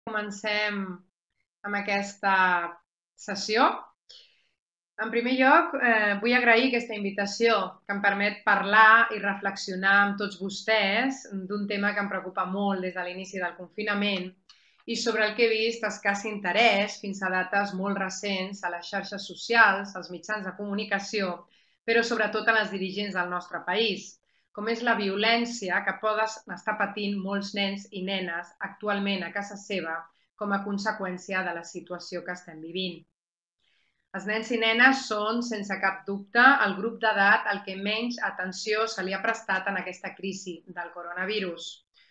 Comencem amb aquesta sessió. En primer lloc, vull agrair aquesta invitació que em permet parlar i reflexionar amb tots vostès d'un tema que em preocupa molt des de l'inici del confinament i sobre el que he vist escàs interès fins a dates molt recents a les xarxes socials, als mitjans de comunicació, però sobretot a les dirigents del nostre país, com és la violència que poden estar patint molts nens i nenes actualment a casa seva com a conseqüència de la situació que estem vivint. Els nens i nenes són, sense cap dubte, el grup d'edat al que menys atenció se li ha prestat en aquesta crisi del coronavirus.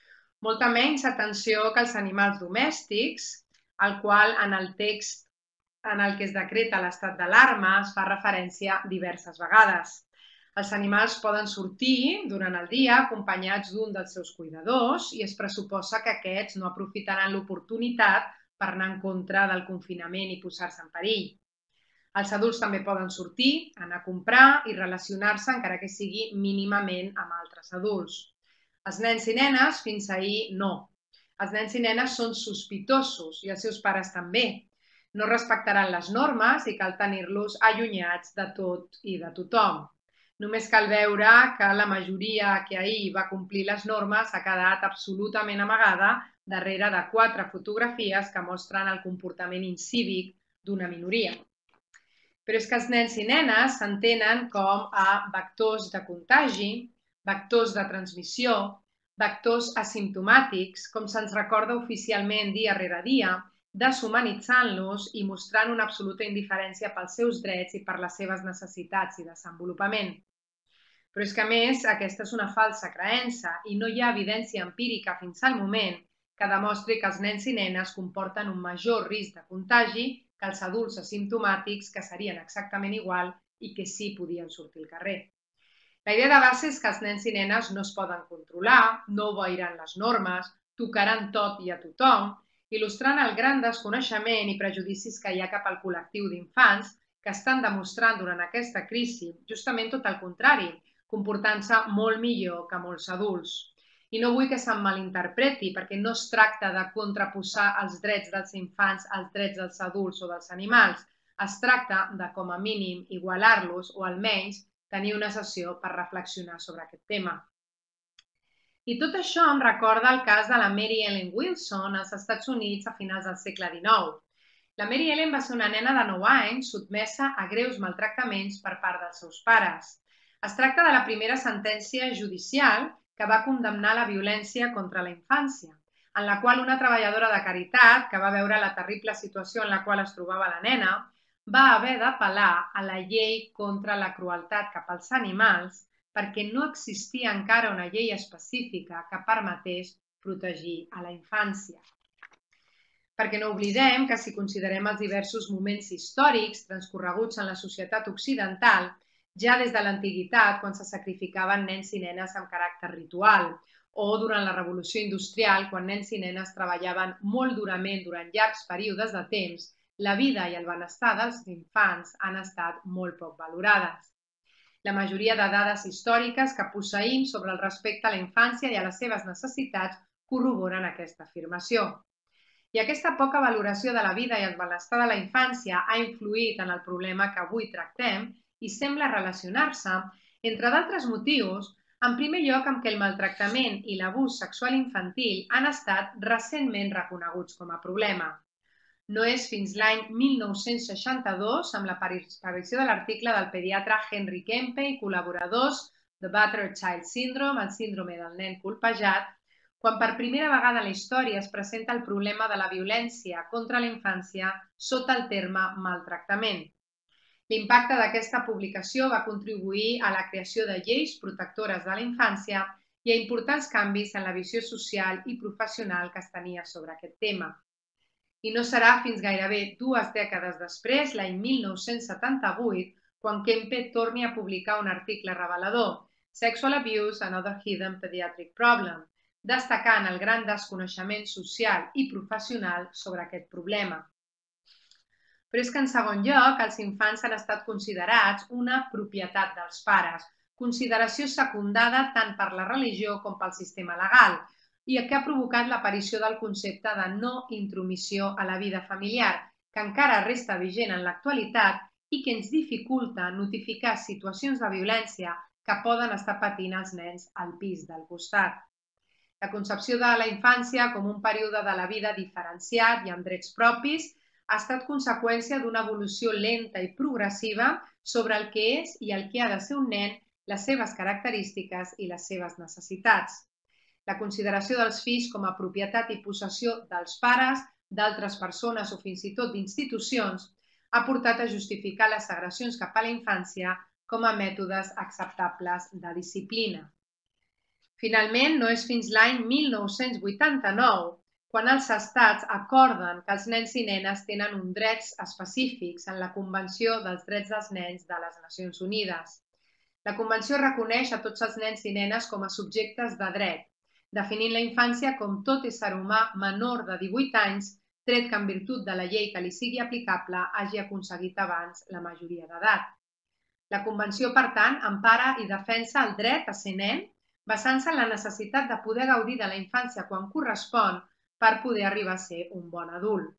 Molta menys atenció que als animals domèstics, al qual en el text en el que es decreta l'estat d'alarma es fa referència diverses vegades. Els animals poden sortir durant el dia acompanyats d'un dels seus cuidadors i es pressuposa que aquests no aprofitaran l'oportunitat per anar en contra del confinament i posar-se en perill. Els adults també poden sortir, anar a comprar i relacionar-se, encara que sigui mínimament, amb altres adults. Els nens i nenes, fins ahir, no. Els nens i nenes són sospitosos i els seus pares també. No respectaran les normes i cal tenir-los allunyats de tot i de tothom. Només cal veure que la majoria que ahir va complir les normes ha quedat absolutament amagada darrere de 4 fotografies que mostren el comportament incívic d'una minoria. Però és que els nens i nenes s'entenen com a vectors de contagi, vectors de transmissió, vectors asimptomàtics, com se'ns recorda oficialment dia rere dia, deshumanitzant-los i mostrant una absoluta indiferència pels seus drets i per les seves necessitats i desenvolupament. Però és que, a més, aquesta és una falsa creença i no hi ha evidència empírica fins al moment que demostri que els nens i nenes comporten un major risc de contagi que els adults asimptomàtics, que serien exactament igual i que sí podien sortir al carrer. La idea de base és que els nens i nenes no es poden controlar, no obeiran les normes, tocaran tot i a tothom, il·lustrant el gran desconeixement i prejudicis que hi ha cap al col·lectiu d'infants que estan demostrant durant aquesta crisi justament tot el contrari, comportant-se molt millor que molts adults. I no vull que se'm malinterpreti, perquè no es tracta de contraposar els drets dels infants als drets dels adults o dels animals. Es tracta de, com a mínim, igualar-los o almenys tenir una sessió per reflexionar sobre aquest tema. I tot això em recorda el cas de la Mary Ellen Wilson als Estats Units a finals del segle XIX. La Mary Ellen va ser una nena de 9 anys sotmesa a greus maltractaments per part dels seus pares. Es tracta de la primera sentència judicial que va condemnar la violència contra la infància, en la qual una treballadora de caritat, que va veure la terrible situació en la qual es trobava la nena, va haver d'apel·lar a la llei contra la crueltat cap als animals perquè no existia encara una llei específica que permetés protegir a la infància. Perquè no oblidem que si considerem els diversos moments històrics transcorreguts en la societat occidental, ja des de l'antiguitat, quan se sacrificaven nens i nenes amb caràcter ritual, o durant la Revolució Industrial, quan nens i nenes treballaven molt durament durant llargs períodes de temps, la vida i el benestar dels infants han estat molt poc valorades. La majoria de dades històriques que posseïm sobre el respecte a la infància i a les seves necessitats corroboren aquesta afirmació. I aquesta poca valoració de la vida i el benestar de la infància ha influït en el problema que avui tractem i sembla relacionar-se, entre d'altres motius, en primer lloc amb que el maltractament i l'abús sexual infantil han estat recentment reconeguts com a problema. No és fins l'any 1962, amb l'aparició de l'article del pediatre Henry Kempe i col·laboradors de Battered Child Syndrome, el síndrome del nen colpejat, quan per primera vegada a la història es presenta el problema de la violència contra la infància sota el terme maltractament. L'impacte d'aquesta publicació va contribuir a la creació de lleis protectores de la infància i a importants canvis en la visió social i professional que es tenia sobre aquest tema. I no serà fins gairebé 2 dècades després, l'any 1978, quan Kempe torni a publicar un article revelador, Sexual Abuse and Other Hidden Pediatric Problems, destacant el gran desconeixement social i professional sobre aquest problema. Però és que, en segon lloc, els infants han estat considerats una propietat dels pares, consideració secundada tant per la religió com pel sistema legal. i que ha provocat l'aparició del concepte de no intromissió a la vida familiar, que encara resta vigent en l'actualitat i que ens dificulta notificar situacions de violència que poden estar patint els nens al pis del costat. La concepció de la infància com un període de la vida diferenciat i amb drets propis ha estat conseqüència d'una evolució lenta i progressiva sobre el que és i el que ha de ser un nen, les seves característiques i les seves necessitats. La consideració dels fills com a propietat i possessió dels pares, d'altres persones o fins i tot d'institucions ha portat a justificar les agressions cap a la infància com a mètodes acceptables de disciplina. Finalment, no és fins l'any 1989 quan els estats acorden que els nens i nenes tenen uns drets específics en la Convenció dels Drets dels Nens de les Nacions Unides. La Convenció reconeix a tots els nens i nenes com a subjectes de dret, definint la infància com tot ésser humà menor de 18 anys, tret que en virtut de la llei que li sigui aplicable hagi aconseguit abans la majoria d'edat. La Convenció, per tant, empara i defensa el dret a ser nen, basant-se en la necessitat de poder gaudir de la infància quan correspon per poder arribar a ser un bon adult.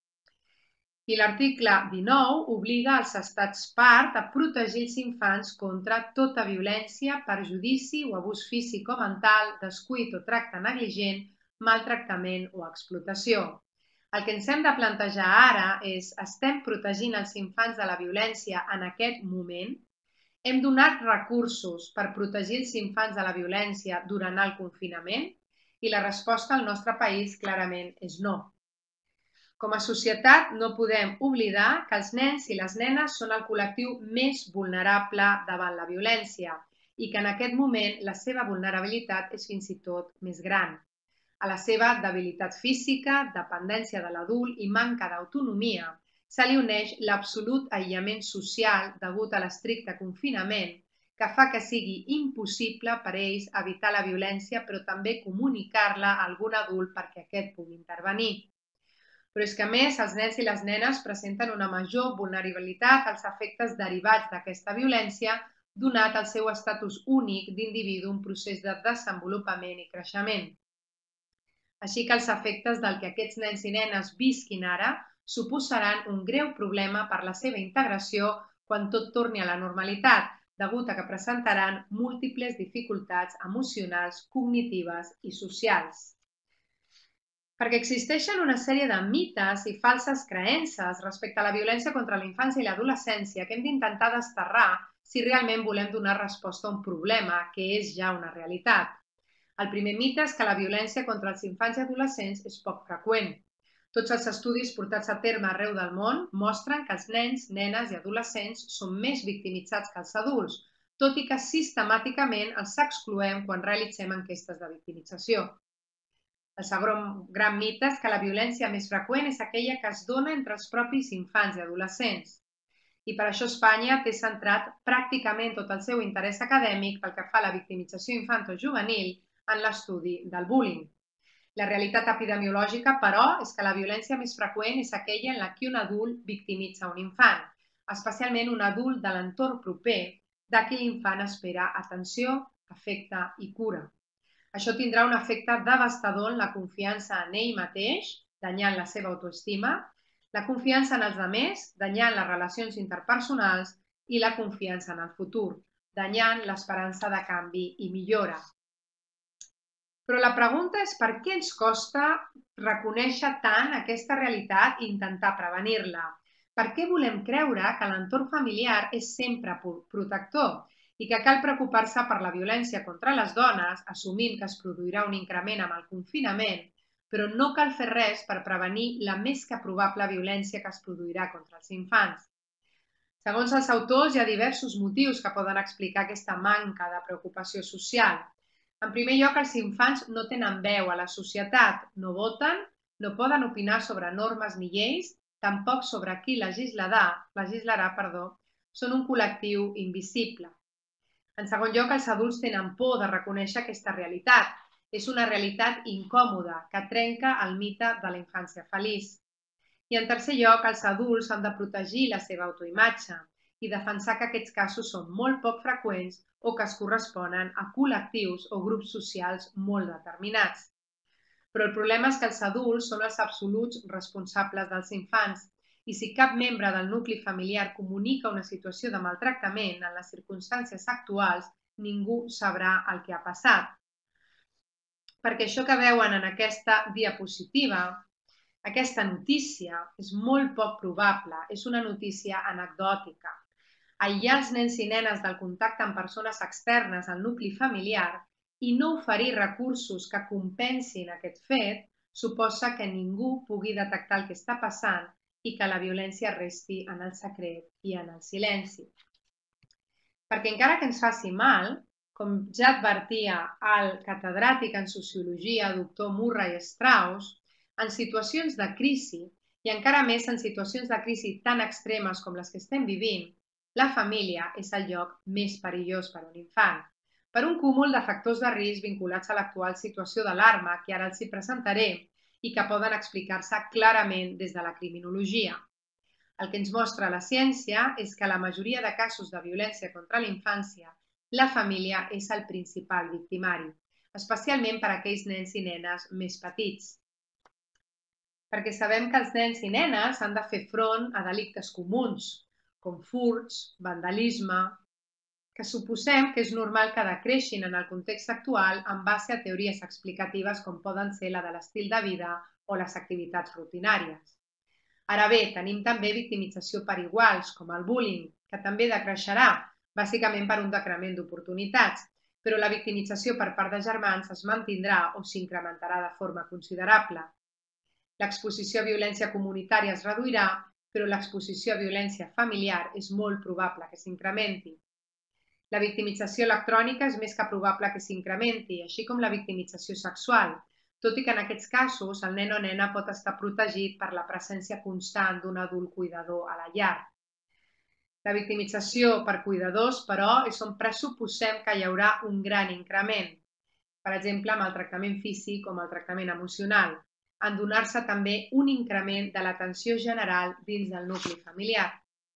I l'article 19 obliga els estats part a protegir els infants contra tota violència, perjudici o abús físic o mental, descuit o tracte negligent, maltractament o explotació. El que ens hem de plantejar ara és: estem protegint els infants de la violència en aquest moment? Hem donat recursos per protegir els infants de la violència durant el confinament? I la resposta al nostre país clarament és no. Com a societat no podem oblidar que els nens i les nenes són el col·lectiu més vulnerable davant la violència i que en aquest moment la seva vulnerabilitat és fins i tot més gran. A la seva debilitat física, dependència de l'adult i manca d'autonomia se li uneix l'absolut aïllament social degut a l'estricte confinament, que fa que sigui impossible per ells evitar la violència, però també comunicar-la a algun adult perquè aquest pugui intervenir. Però és que, a més, els nens i les nenes presenten una major vulnerabilitat als efectes derivats d'aquesta violència, donat el seu estatus únic d'individu en procés de desenvolupament i creixement. Així que els efectes del que aquests nens i nenes visquin ara suposaran un greu problema per la seva integració quan tot torni a la normalitat, degut a que presentaran múltiples dificultats emocionals, cognitives i socials. Perquè existeixen una sèrie de mites i falses creences respecte a la violència contra la infància i l'adolescència que hem d'intentar desterrar si realment volem donar resposta a un problema que és ja una realitat. El primer mite és que la violència contra els infants i adolescents és poc freqüent. Tots els estudis portats a terme arreu del món mostren que els nens, nenes i adolescents són més victimitzats que els adults, tot i que sistemàticament els excloem quan realitzem enquestes de victimització. El segon gran mite és que la violència més freqüent és aquella que es dona entre els propis infants i adolescents. I per això Espanya té centrat pràcticament tot el seu interès acadèmic pel que fa a la victimització infantojuvenil en l'estudi del bullying. La realitat epidemiològica, però, és que la violència més freqüent és aquella en la que un adult victimitza un infant, especialment un adult de l'entorn proper, de qui l'infant espera atenció, afecte i cura. Això tindrà un efecte devastador en la confiança en ell mateix, danyant la seva autoestima, la confiança en els altres, danyant les relacions interpersonals, i la confiança en el futur, danyant l'esperança de canvi i millora. Però la pregunta és per què ens costa reconèixer tant aquesta realitat i intentar prevenir-la? Per què volem creure que l'entorn familiar és sempre protector i que cal preocupar-se per la violència contra les dones, assumint que es produirà un increment amb el confinament, però no cal fer res per prevenir la més que probable violència que es produirà contra els infants? Segons els autors, hi ha diversos motius que poden explicar aquesta manca de preocupació social. En primer lloc, els infants no tenen veu a la societat, no voten, no poden opinar sobre normes ni lleis, tampoc sobre qui legislarà, són un col·lectiu invisible. En segon lloc, els adults tenen por de reconèixer aquesta realitat. És una realitat incòmoda que trenca el mite de la infància feliç. I en tercer lloc, els adults han de protegir la seva autoimatge i defensar que aquests casos són molt poc freqüents o que es corresponen a col·lectius o grups socials molt determinats. però el problema és que els adults són els absoluts responsables dels infants i si cap membre del nucli familiar comunica una situació de maltractament en les circumstàncies actuals, ningú sabrà el que ha passat. Perquè això que veuen en aquesta diapositiva, aquesta notícia és molt poc probable, és una notícia anecdòtica. Aïllar els nens i nenes del contacte amb persones externes al nucli familiar i no oferir recursos que compensin aquest fet suposa que ningú pugui detectar el que està passant i que la violència resti en el secret i en el silenci. Perquè encara que ens faci mal, com ja advertia el catedràtic en Sociologia, doctor Murray Straus, en situacions de crisi, i encara més en situacions de crisi tan extremes com les que estem vivint, la família és el lloc més perillós per a un infant, per un cúmul de factors de risc vinculats a l'actual situació d'alarma que ara els hi presentaré i que poden explicar-se clarament des de la criminologia. El que ens mostra la ciència és que la majoria de casos de violència contra la infància, la família és el principal victimari, especialment per a aquells nens i nenes més petits. Perquè sabem que els nens i nenes han de fer front a delictes comuns, com furts, vandalisme, que suposem que és normal que decreixin en el context actual en base a teories explicatives com poden ser la de l'estil de vida o les activitats rutinàries. Ara bé, tenim també victimització per iguals, com el bullying, que també decreixerà, bàsicament per un decrement d'oportunitats, però la victimització per part de germans es mantindrà o s'incrementarà de forma considerable. L'exposició a violència comunitària es reduirà, però l'exposició a violència familiar és molt probable que s'incrementi. La victimització electrònica és més que probable que s'incrementi, així com la victimització sexual, tot i que en aquests casos el nen o nena pot estar protegit per la presència constant d'un adult cuidador a la llar. La victimització per cuidadors, però, és on pressuposem que hi haurà un gran increment, per exemple, amb el tractament físic o amb el tractament emocional, en donar-se també un increment de l'atenció general dins del nucli familiar.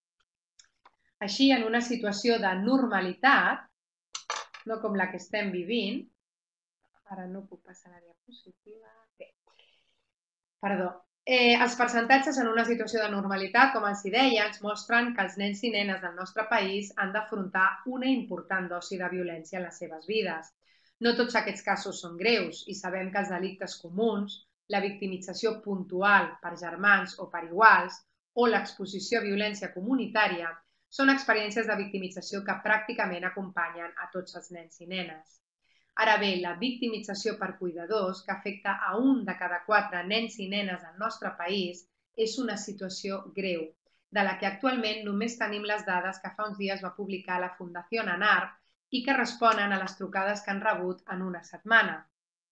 Així, en una situació de normalitat, no com la que estem vivint, ara no puc passar la diapositiva, bé, perdó, els percentatges en una situació de normalitat, com els deia, ens mostren que els nens i nenes del nostre país han d'afrontar una important dosi de violència en les seves vides. No tots aquests casos són greus i sabem que els delictes comuns, la victimització puntual per germans o per iguals o l'exposició a violència comunitària són experiències de victimització que pràcticament acompanyen a tots els nens i nenes. Ara bé, la victimització per cuidadors, que afecta a 1 de cada 4 nens i nenes del nostre país, és una situació greu, de la que actualment només tenim les dades que fa uns dies va publicar la Fundació ANAR i que responen a les trucades que han rebut en una setmana.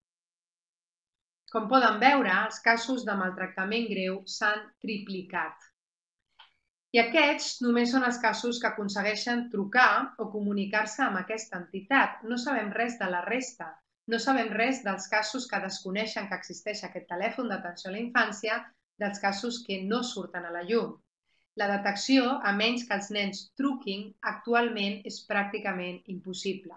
Com poden veure, els casos de maltractament greu s'han triplicat. I aquests només són els casos que aconsegueixen trucar o comunicar-se amb aquesta entitat. No sabem res de la resta. No sabem res dels casos que desconeixen que existeix aquest telèfon d'atenció a la infància, dels casos que no surten a la llum. La detecció, a menys que els nens truquin, actualment és pràcticament impossible.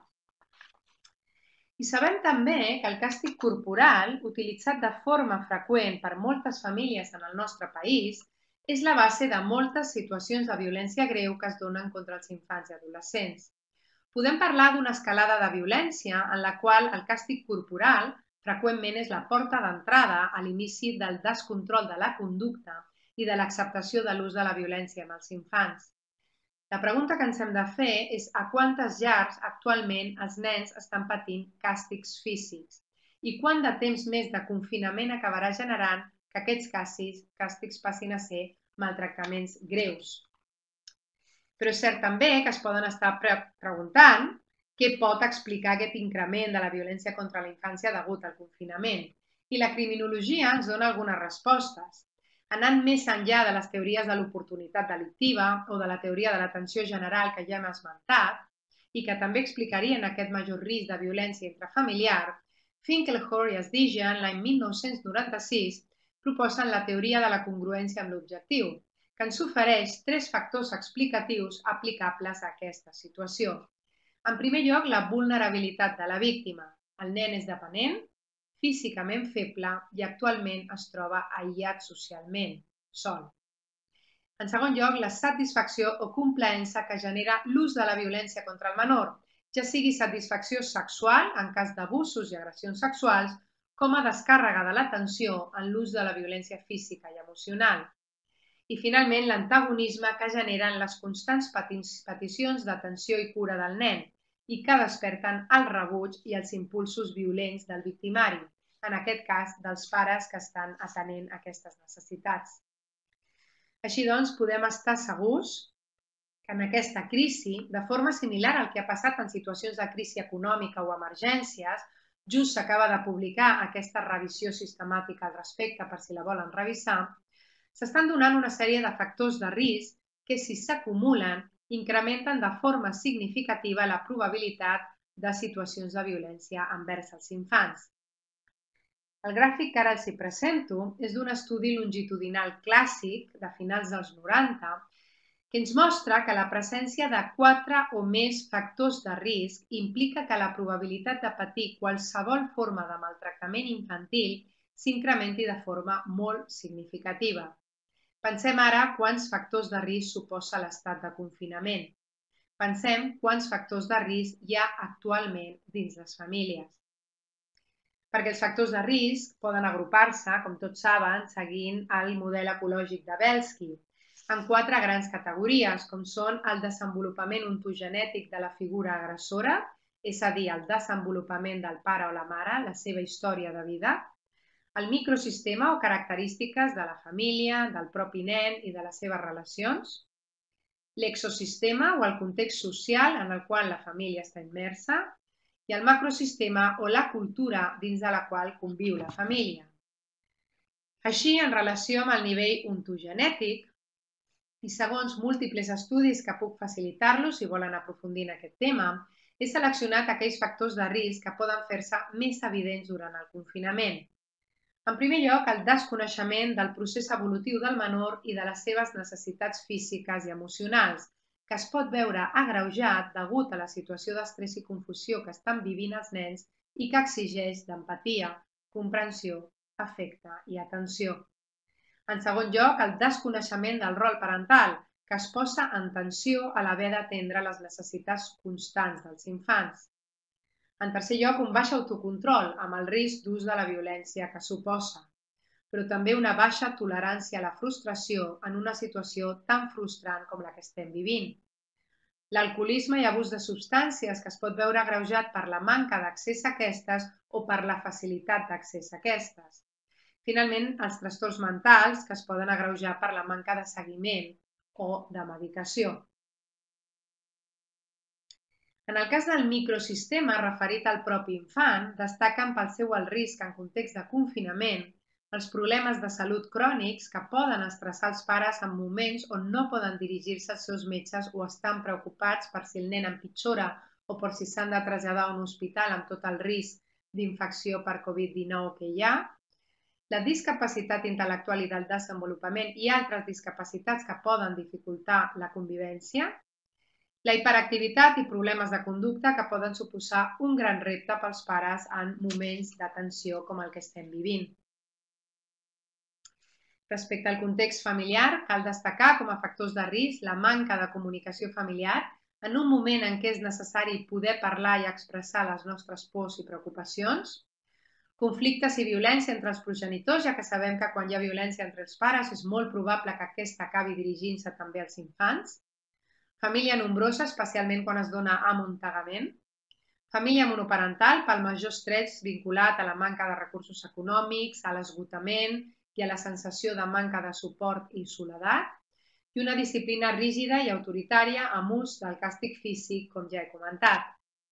I sabem també que el càstig corporal, utilitzat de forma freqüent per moltes famílies en el nostre país, és la base de moltes situacions de violència greu que es donen contra els infants i adolescents. Podem parlar d'una escalada de violència en la qual el càstig corporal freqüentment és la porta d'entrada a l'inici del descontrol de la conducta i de l'acceptació de l'ús de la violència amb els infants. La pregunta que ens hem de fer és a quantes llars actualment els nens estan patint càstigs físics i quant de temps més de confinament acabarà generant que aquests càstigs passin a ser maltractaments greus. Però és cert també que es poden estar preguntant què pot explicar aquest increment de la violència contra la infància degut al confinament. I la criminologia ens dona algunes respostes. Anant més enllà de les teories de l'oportunitat delictiva o de la teoria de l'atenció general que ja hem esmentat i que també explicarien aquest major risc de violència intrafamiliar, Finkelhor i Asdijian, l'any 1996, proposen la teoria de la congruència amb l'objectiu, que ens ofereix 3 factors explicatius aplicables a aquesta situació. En primer lloc, la vulnerabilitat de la víctima. El nen és dependent, físicament feble i actualment es troba aïllat socialment, sol. En segon lloc, la satisfacció o complaença que genera l'ús de la violència contra el menor, ja sigui satisfacció sexual en cas d'abusos i agressions sexuals, com a descàrrega de l'atenció en l'ús de la violència física i emocional. I finalment, l'antagonisme que generen les constants peticions d'atenció i cura del nen i que desperten el rebuig i els impulsos violents del victimari, en aquest cas dels pares que estan atenent aquestes necessitats. Així doncs, podem estar segurs que en aquesta crisi, de forma similar al que ha passat en situacions de crisi econòmica o emergències, just s'acaba de publicar aquesta revisió sistemàtica al respecte per si la volen revisar, s'estan donant una sèrie de factors de risc que, si s'acumulen, incrementen de forma significativa la probabilitat de situacions de violència envers els infants. El gràfic que ara els hi presento és d'un estudi longitudinal clàssic de finals dels 90 que ens mostra que la presència de 4 o més factors de risc implica que la probabilitat de patir qualsevol forma de maltractament infantil s'incrementi de forma molt significativa. Pensem ara quants factors de risc suposa l'estat de confinament. Pensem quants factors de risc hi ha actualment dins les famílies. Perquè els factors de risc poden agrupar-se, com tots saben, seguint el model ecològic de Belsky, en 4 grans categories, com són el desenvolupament ontogenètic de la figura agressora, és a dir, el desenvolupament del pare o la mare, la seva història de vida, el microsistema o característiques de la família, del propi nen i de les seves relacions, l'exosistema o el context social en el qual la família està immersa, i el macrosistema o la cultura dins de la qual conviu la família. Així, en relació amb el nivell ontogenètic, i segons múltiples estudis que puc facilitar-los si volen aprofundir en aquest tema, he seleccionat aquells factors de risc que poden fer-se més evidents durant el confinament. En primer lloc, el desconeixement del procés evolutiu del menor i de les seves necessitats físiques i emocionals, que es pot veure agreujat degut a la situació d'estrès i confusió que estan vivint els nens i que exigeix d'empatia, comprensió, afecte i atenció. En segon lloc, el desconeixement del rol parental, que es posa en tensió a l'haver d'atendre les necessitats constants dels infants. En tercer lloc, un baix autocontrol, amb el risc d'ús de la violència que suposa, però també una baixa tolerància a la frustració en una situació tan frustrant com la que estem vivint. L'alcoholisme i abús de substàncies que es pot veure agreujat per la manca d'accés a aquestes o per la facilitat d'accés a aquestes. Finalment, els trastorns mentals que es poden agreujar per la manca de seguiment o de medicació. En el cas del microsistema referit al propi infant, destaquen pel seu alt risc en context de confinament els problemes de salut crònics que poden estressar els pares en moments on no poden dirigir-se als seus metges o estan preocupats per si el nen empitjora o per si s'han de traslladar a un hospital amb tot el risc d'infecció per Covid-19 que hi ha, la discapacitat intel·lectual i del desenvolupament i altres discapacitats que poden dificultar la convivència, la hiperactivitat i problemes de conducta que poden suposar un gran repte pels pares en moments de tensió com el que estem vivint. Respecte al context familiar, cal destacar com a factors de risc la manca de comunicació familiar en un moment en què és necessari poder parlar i expressar les nostres pors i preocupacions, conflictes i violència entre els progenitors, ja que sabem que quan hi ha violència entre els pares és molt probable que aquesta acabi dirigint-se també als infants, família nombrosa, especialment quan es dona amuntegament, família monoparental pel major estrès vinculat a la manca de recursos econòmics, a l'esgotament i a la sensació de manca de suport i soledat, i una disciplina rígida i autoritària amb ús del càstig físic, com ja he comentat.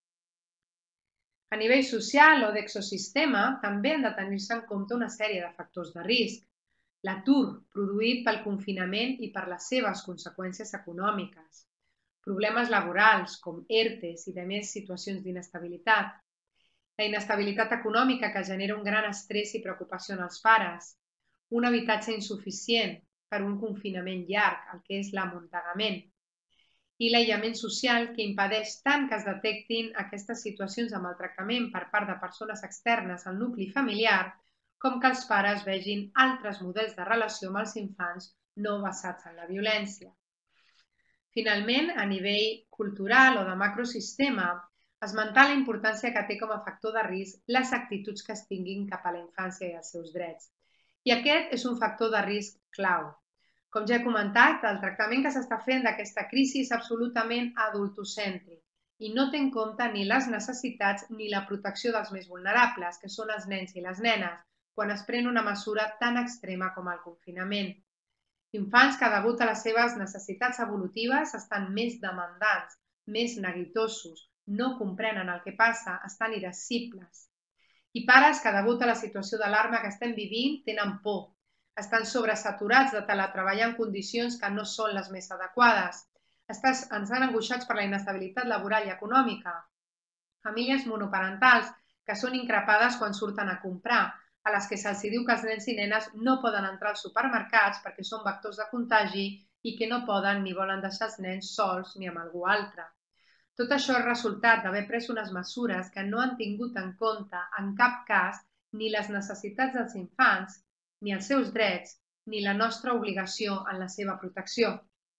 A nivell social o d'exosistema, també han de tenir-se en compte una sèrie de factors de risc. L'atur produït pel confinament i per les seves conseqüències econòmiques, problemes laborals com ERTEs i demés situacions d'inestabilitat, la inestabilitat econòmica que genera un gran estrès i preocupació en els pares, un habitatge insuficient per un confinament llarg, el que és l'amuntegament, i l'aïllament social que impedeix tant que es detectin aquestes situacions de maltractament per part de persones externes al nucli familiar, com que els pares vegin altres models de relació amb els infants no basats en la violència. Finalment, a nivell cultural o de macrosistema, esmentar la importància que té com a factor de risc les actituds que es tinguin cap a la infància i els seus drets. I aquest és un factor de risc clau. Com ja he comentat, el tractament que s'està fent d'aquesta crisi és absolutament adultocèntric i no té en compte ni les necessitats ni la protecció dels més vulnerables, que són els nens i les nenes, quan es pren una mesura tan extrema com el confinament. Infants que, degut a les seves necessitats evolutives, estan més demandants, més neguitosos, no comprenen el que passa, estan irascibles. I pares que, degut a la situació d'alarma que estem vivint, tenen por, estan sobresaturats de teletreballar en condicions que no són les més adequades, estan angoixats per la inestabilitat laboral i econòmica, famílies monoparentals que són increpades quan surten a comprar, a les que se'ls diu que els nens i nenes no poden entrar als supermercats perquè són vectors de contagi i que no poden ni volen deixar els nens sols ni amb algú altre. Tot això és resultat d'haver pres unes mesures que no han tingut en compte en cap cas ni les necessitats dels infants, ni els seus drets, ni la nostra obligació en la seva protecció.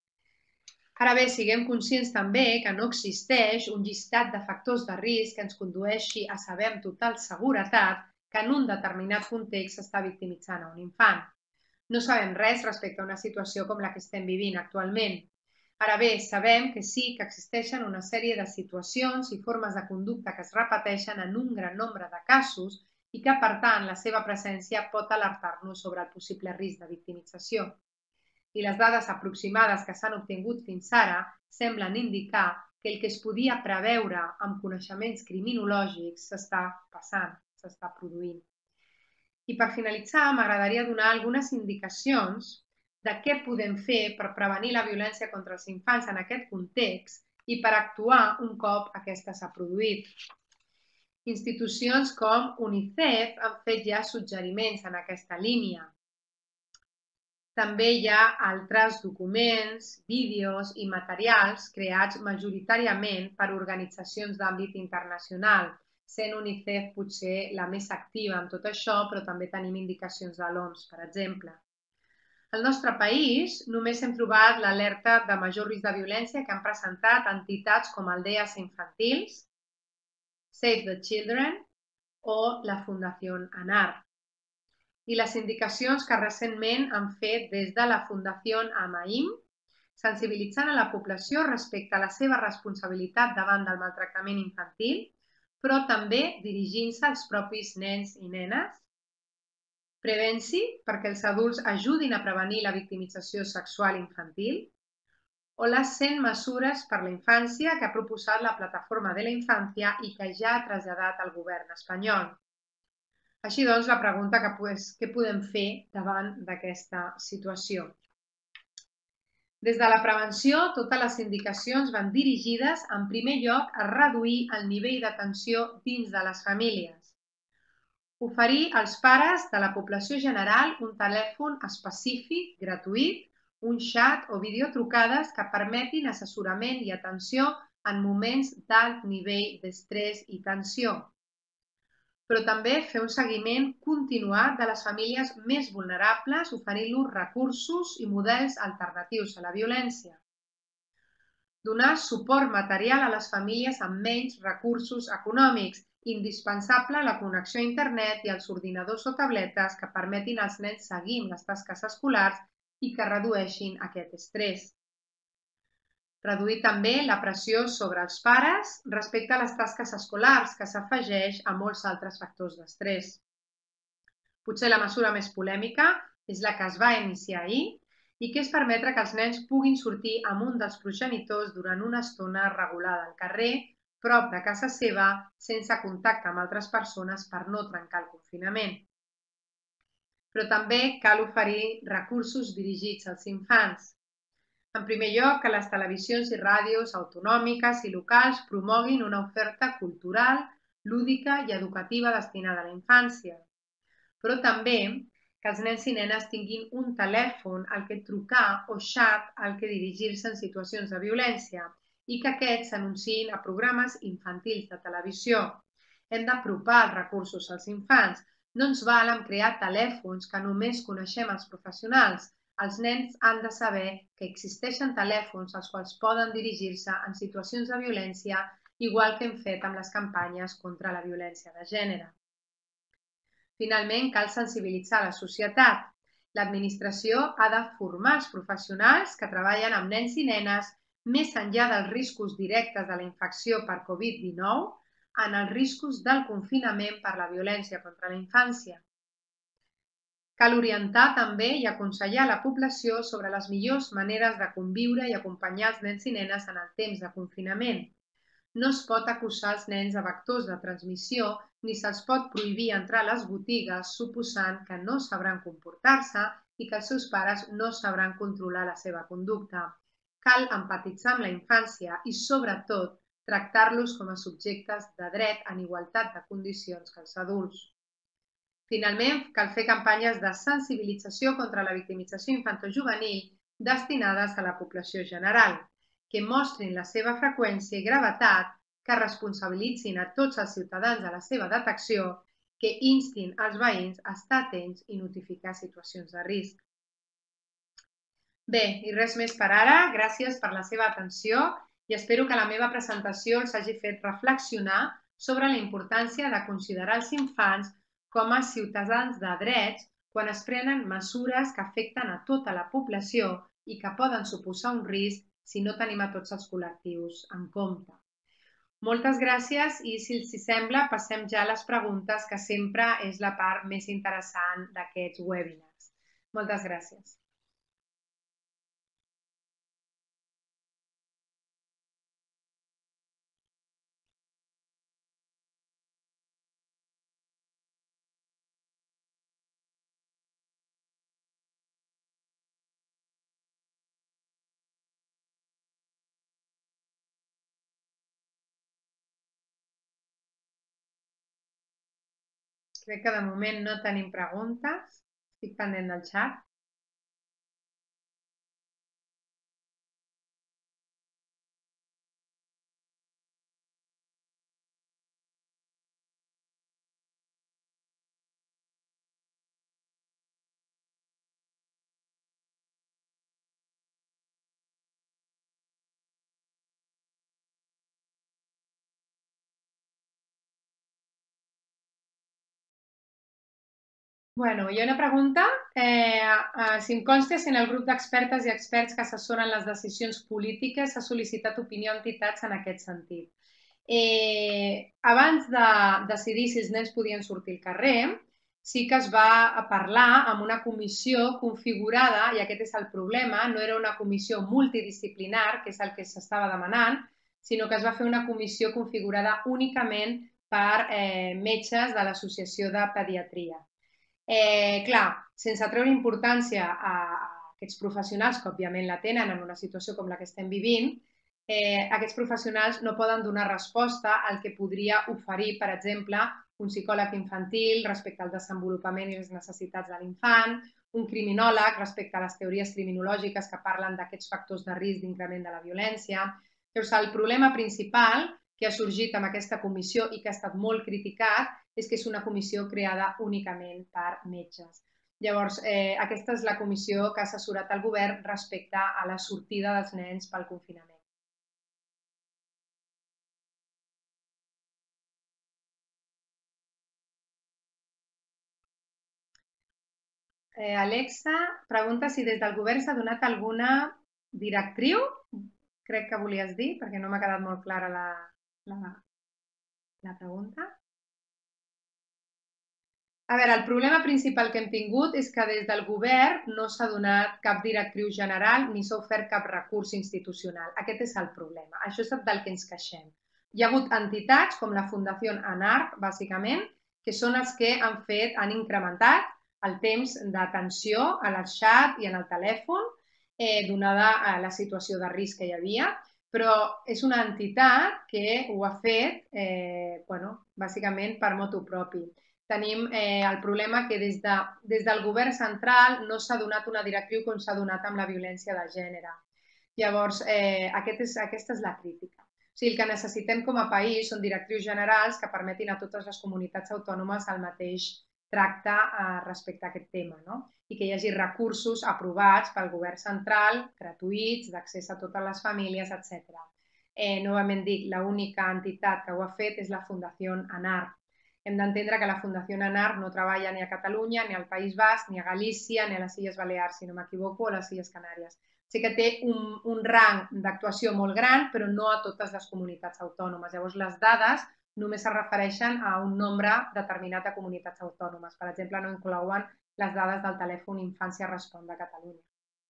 Ara bé, siguem conscients també que no existeix un llistat de factors de risc que ens condueixi a saber amb total seguretat que en un determinat context s'està victimitzant a un infant. No sabem res respecte a una situació com la que estem vivint actualment. Ara bé, sabem que sí que existeixen una sèrie de situacions i formes de conducta que es repeteixen en un gran nombre de casos i que, per tant, la seva presència pot alertar-nos sobre el possible risc de victimització. I les dades aproximades que s'han obtingut fins ara semblen indicar que el que es podia preveure amb coneixements criminològics s'està passant, s'està produint. I per finalitzar, m'agradaria donar algunes indicacions de què podem fer per prevenir la violència contra els infants en aquest context i per actuar un cop aquesta s'ha produït. Institucions com UNICEF han fet ja suggeriments en aquesta línia. També hi ha altres documents, vídeos i materials creats majoritàriament per organitzacions d'àmbit internacional, sent UNICEF potser la més activa en tot això, però també tenim indicacions de l'OMS, per exemple. Al nostre país només hem trobat l'alerta de major risc de violència que han presentat entitats com Aldeas Infantils, Save the Children o la Fundació ANAR. I les indicacions que recentment han fet des de la Fundació AMAIM, sensibilitzant a la població respecte a la seva responsabilitat davant del maltractament infantil, però també dirigint-se als propis nens i nenes. Prevenci, perquè els adults ajudin a prevenir la victimització sexual infantil. O les 100 mesures per la infància que ha proposat la Plataforma de la Infància i que ja ha traslladat el govern espanyol. Així doncs, la pregunta què podem fer davant d'aquesta situació? Des de la prevenció, totes les indicacions van dirigides, en primer lloc, a reduir el nivell d'atenció dins de les famílies. Oferir als pares de la població general un telèfon específic, gratuït, un xat o videotrucades que permetin assessorament i atenció en moments d'alt nivell d'estrès i tensió. Però també fer un seguiment continuat de les famílies més vulnerables, oferint-los recursos i models alternatius a la violència. Donar suport material a les famílies amb menys recursos econòmics, indispensable la connexió a internet i els ordinadors o tabletes que permetin als nens seguir amb les tasques escolars i que redueixin aquest estrès. Reduir també la pressió sobre els pares respecte a les tasques escolars, que s'afegeix a molts altres factors d'estrès. Potser la mesura més polèmica és la que es va iniciar ahir i que és permetre que els nens puguin sortir amb un dels progenitors durant una estona regulada al carrer, prop de casa seva, sense contacte amb altres persones per no trencar el confinament. Però també cal oferir recursos dirigits als infants. En primer lloc, que les televisions i ràdios autonòmiques i locals promoguin una oferta cultural, lúdica i educativa destinada a la infància. Però també que els nens i nenes tinguin un telèfon al que trucar o xat al que dirigir-se en situacions de violència i que aquests s'anunciïn a programes infantils de televisió. Hem d'apropar els recursos als infants. No ens val amb crear telèfons que només coneixem els professionals. Els nens han de saber que existeixen telèfons als quals poden dirigir-se en situacions de violència, igual que hem fet amb les campanyes contra la violència de gènere. Finalment, cal sensibilitzar la societat. L'administració ha de formar els professionals que treballen amb nens i nenes més enllà dels riscos directes de la infecció per Covid-19 en els riscos del confinament per la violència contra la infància. Cal orientar també i aconsellar la població sobre les millors maneres de conviure i acompanyar els nens i nenes en el temps de confinament. No es pot acusar els nens de vectors de transmissió ni se'ls pot prohibir entrar a les botigues suposant que no sabran comportar-se i que els seus pares no sabran controlar la seva conducta. Cal empatitzar amb la infància i, sobretot, tractar-los com a subjectes de dret en igualtat de condicions que els adults. Finalment, cal fer campanyes de sensibilització contra la victimització infantojuvenil destinades a la població general, que mostrin la seva freqüència i gravetat, que responsabilitzin a tots els ciutadans de la seva detecció, que instin els veïns a estar atents i notificar situacions de risc. Bé, i res més per ara. Gràcies per la seva atenció i espero que la meva presentació els hagi fet reflexionar sobre la importància de considerar els infants com a ciutadans de drets quan es prenen mesures que afecten a tota la població i que poden suposar un risc si no tenim a tots els col·lectius en compte. Moltes gràcies i, si els sembla, passem ja a les preguntes, que sempre és la part més interessant d'aquests webinars. Moltes gràcies. Crec que de moment no tenim preguntes. Estic pendent del xat. Bueno, hi ha una pregunta. Si em consta, si en el grup d'expertes i experts que assessoren les decisions polítiques s'ha sol·licitat opinió a entitats en aquest sentit. Abans de decidir si els nens podien sortir al carrer, sí que es va parlar amb una comissió configurada, i aquest és el problema, no era una comissió multidisciplinar, que és el que s'estava demanant, sinó que es va fer una comissió configurada únicament per metges de l'Associació de Pediatria. Clar, sense treure importància a aquests professionals, que òbviament la tenen en una situació com la que estem vivint, aquests professionals no poden donar resposta al que podria oferir, per exemple, un psicòleg infantil respecte al desenvolupament i les necessitats de l'infant, un criminòleg respecte a les teories criminològiques que parlen d'aquests factors de risc d'increment de la violència. Llavors, el problema principal que ha sorgit amb aquesta comissió i que ha estat molt criticat és que és una comissió creada únicament per metges. Llavors, aquesta és la comissió que ha assessorat el govern respecte a la sortida dels nens pel confinament. Alexa pregunta si des del govern s'ha donat alguna directriu, crec que volies dir, perquè no m'ha quedat molt clara la pregunta. A veure, el problema principal que hem tingut és que des del govern no s'ha donat cap directriu general ni s'ha ofert cap recurs institucional. Aquest és el problema. Això és del que ens queixem. Hi ha hagut entitats com la Fundació ANARC, bàsicament, que són els que han incrementat el temps d'atenció a l'xat i en el telèfon, donada la situació de risc que hi havia, però és una entitat que ho ha fet bàsicament per motu propi. tenim el problema que des del govern central no s'ha donat una directriu com s'ha donat amb la violència de gènere. Llavors, aquesta és la crítica. O sigui, el que necessitem com a país són directrius generals que permetin a totes les comunitats autònomes el mateix tracte respecte a aquest tema, no? I que hi hagi recursos aprovats pel govern central, gratuïts, d'accés a totes les famílies, etc. Novament dic, l'única entitat que ho ha fet és la Fundació ANAR. Hem d'entendre que la Fundació ANAR no treballa ni a Catalunya, ni al País Basc, ni a Galícia, ni a les Illes Balears, si no m'equivoco, o a les Illes Canàries. Sí que té un rang d'actuació molt gran, però no a totes les comunitats autònomes. Llavors, les dades només es refereixen a un nombre determinat de comunitats autònomes. Per exemple, no inclouen les dades del telèfon Infància Respon de Catalunya.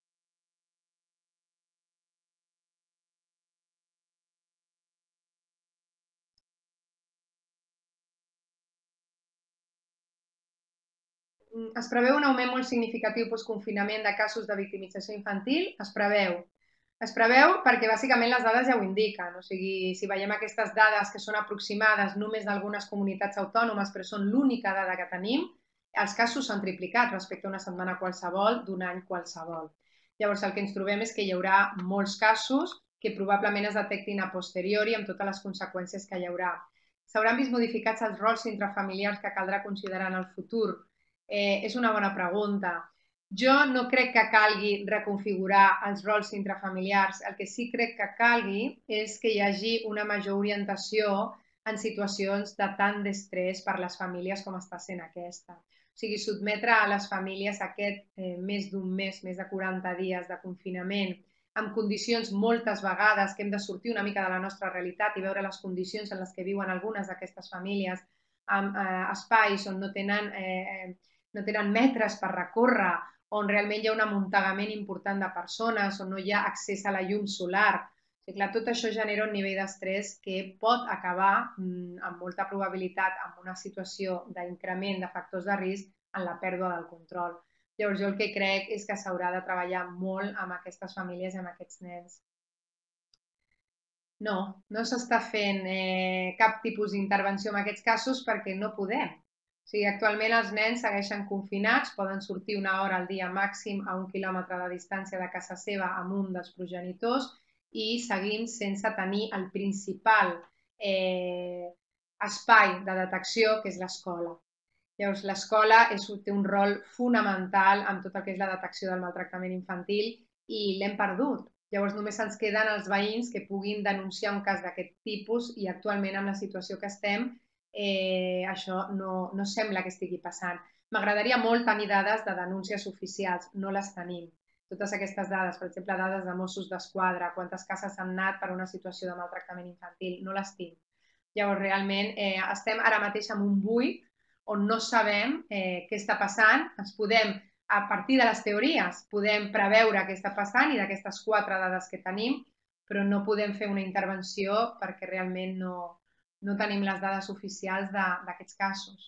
Es preveu un augment molt significatiu post-confinament de casos de victimització infantil? Es preveu. Es preveu perquè bàsicament les dades ja ho indiquen. O sigui, si veiem aquestes dades que són aproximades només d'algunes comunitats autònomes, però són l'única dada que tenim, els casos s'han triplicat respecte a una setmana qualsevol d'un any qualsevol. Llavors, el que ens trobem és que hi haurà molts casos que probablement es detectin a posteriori amb totes les conseqüències que hi haurà. S'hauran vist modificats els rols intrafamiliars que caldrà considerar en el futur? És una bona pregunta. Jo no crec que calgui reconfigurar els rols intrafamiliars. El que sí crec que calgui és que hi hagi una major orientació en situacions de tant d'estrès per les famílies com està sent aquesta. O sigui, sotmetre a les famílies aquest més d'un mes, més de 40 dies de confinament, amb condicions moltes vegades que hem de sortir una mica de la nostra realitat i veure les condicions en les que viuen algunes d'aquestes famílies, amb espais on no tenen metres per recórrer, on realment hi ha un amuntegament important de persones, on no hi ha accés a la llum solar. O sigui, clar, tot això genera un nivell d'estrès que pot acabar, amb molta probabilitat, amb una situació d'increment de factors de risc en la pèrdua del control. Llavors, jo el que crec és que s'haurà de treballar molt amb aquestes famílies i amb aquests nens. No, no s'està fent cap tipus d'intervenció en aquests casos perquè no podem. O sigui, actualment els nens segueixen confinats, poden sortir una hora al dia màxim a 1 quilòmetre de distància de casa seva amb un dels progenitors i seguim sense tenir el principal espai de detecció, que és l'escola. Llavors, l'escola té un rol fonamental en tot el que és la detecció del maltractament infantil i l'hem perdut. Llavors, només ens queden els veïns que puguin denunciar un cas d'aquest tipus i actualment, amb la situació que estem, això no sembla que estigui passant. M'agradaria molt tenir dades de denúncies oficials, no les tenim. Totes aquestes dades, per exemple, dades de Mossos d'Esquadra, quantes cases han anat per una situació de maltractament infantil, no les tinc. Llavors, realment, estem ara mateix en un buit on no sabem què està passant. A partir de les teories, podem preveure què està passant i d'aquestes 4 dades que tenim, però no podem fer una intervenció perquè realment no tenim les dades oficials d'aquests casos.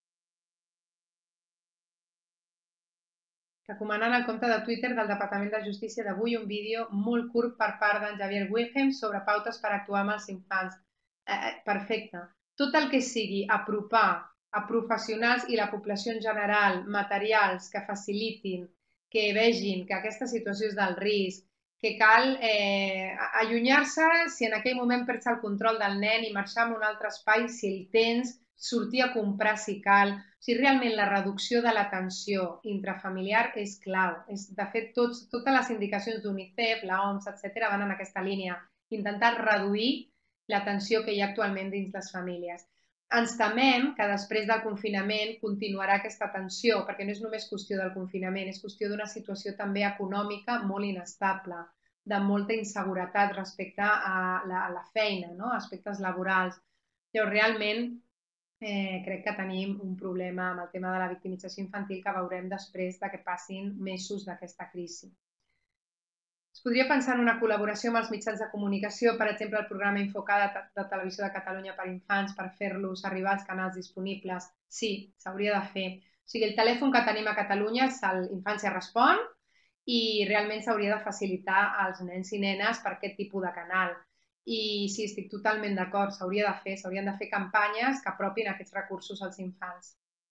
Recomanant el compte de Twitter del Departament de Justícia d'avui un vídeo molt curt per part d'en Javier Wilhelm sobre pautes per actuar amb els infants. Perfecte. Tot el que sigui apropar a professionals i la població en general materials que facilitin, que vegin que aquesta situació és del risc, que cal allunyar-se si en aquell moment perds el control del nen i marxar a un altre espai si el tens, sortir a comprar si cal. O sigui, realment la reducció de la tensió intrafamiliar és clau. De fet, totes les indicacions d'UNICEF, l'OMS, etc., van en aquesta línia. Intentar reduir la tensió que hi ha actualment dins les famílies. Ens temem que després del confinament continuarà aquesta tensió, perquè no és només qüestió del confinament, és qüestió d'una situació també econòmica molt inestable, de molta inseguretat respecte a la feina, no? Aspectes laborals. Llavors, realment, crec que tenim un problema amb el tema de la victimització infantil que veurem després que passin mesos d'aquesta crisi. Es podria pensar en una col·laboració amb els mitjans de comunicació, per exemple, el programa Infocada de Televisió de Catalunya per infants, per fer-los arribar als canals disponibles? Sí, s'hauria de fer. O sigui, el telèfon que tenim a Catalunya és l'Infància Respon i realment s'hauria de facilitar als nens i nenes per aquest tipus de canal. I sí, estic totalment d'acord, s'haurien de fer campanyes que apropin aquests recursos als infants.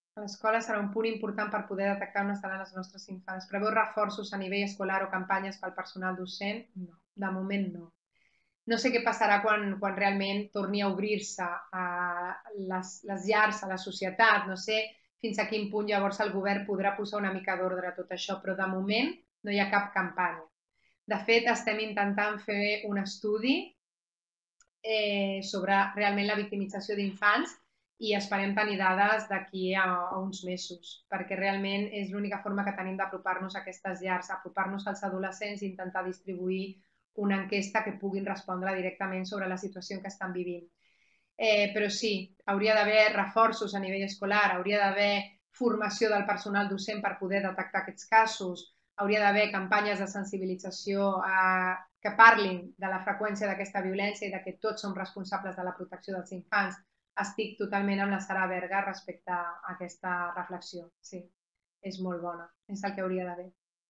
L'escola serà un punt important per poder detectar on estaran els nostres infants. Preveu reforços a nivell escolar o campanyes pel personal docent? No, de moment no. No sé què passarà quan realment torni a obrir-se a les llars, a la societat. No sé fins a quin punt llavors el govern podrà posar una mica d'ordre a tot això, però de moment no hi ha cap campanya. De fet, estem intentant fer un estudi sobre realment la victimització d'infants i esperem tenir dades d'aquí a uns mesos, perquè realment és l'única forma que tenim d'apropar-nos a aquestes llars, apropar-nos als adolescents i intentar distribuir una enquesta que puguin respondre directament sobre la situació en què estan vivint. Però sí, hauria d'haver reforços a nivell escolar, hauria d'haver formació del personal docent per poder detectar aquests casos, hauria d'haver campanyes de sensibilització que parlin de la freqüència d'aquesta violència i de que tots som responsables de la protecció dels infants. Estic totalment amb la Sara Berga respecte a aquesta reflexió. Sí, és molt bona, és el que hauria d'haver.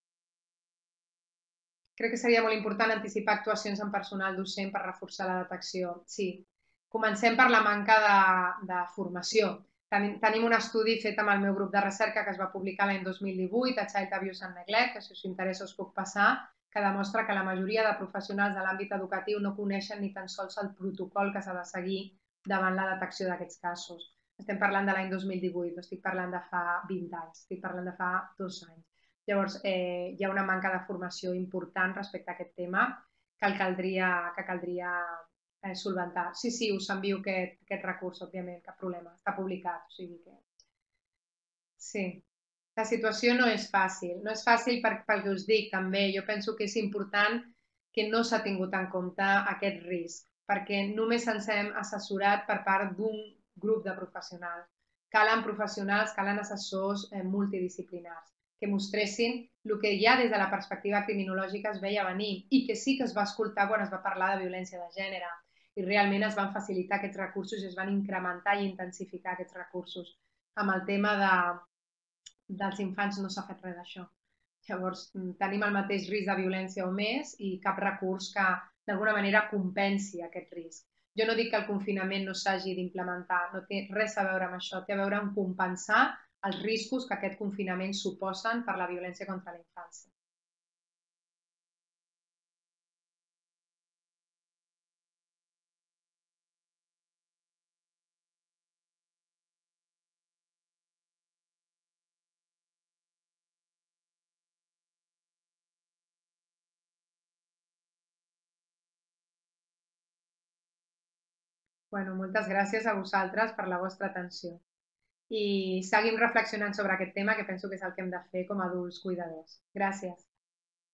Crec que seria molt important anticipar actuacions en personal docent per reforçar la detecció. Sí, comencem per la manca de formació. Tenim un estudi fet amb el meu grup de recerca que es va publicar l'any 2018, a Child Abuse and Neglect, que si us interessa us puc passar, que demostra que la majoria de professionals de l'àmbit educatiu no coneixen ni tan sols el protocol que s'ha de seguir davant la detecció d'aquests casos. Estem parlant de l'any 2018, no estic parlant de fa 20 anys, estic parlant de fa 2 anys. Llavors, hi ha una manca de formació important respecte a aquest tema que caldria solventar. Sí, sí, us envio aquest recurs, òbviament, cap problema. Està publicat, o sigui que... Sí, la situació no és fàcil. No és fàcil pel que us dic, també. Jo penso que és important que no s'ha tingut en compte aquest risc, perquè només ens hem assessorat per part d'un grup de professionals. Calen professionals, calen assessors multidisciplinars que mostressin el que ja des de la perspectiva criminològica es veia venir i que sí que es va escoltar quan es va parlar de violència de gènere i realment es van facilitar aquests recursos i es van incrementar i intensificar aquests recursos. Amb el tema dels infants no s'ha fet res d'això. Llavors, tenim el mateix risc de violència o més i cap recurs que d'alguna manera compensi aquest risc. Jo no dic que el confinament no s'hagi d'implementar, no té res a veure amb això, té a veure amb compensar els riscos que aquest confinament suposen per la violència contra la infància. Bueno, moltes gràcies a vosaltres per la vostra atenció. I seguim reflexionant sobre aquest tema, que penso que és el que hem de fer com a adults cuidadors. Gràcies.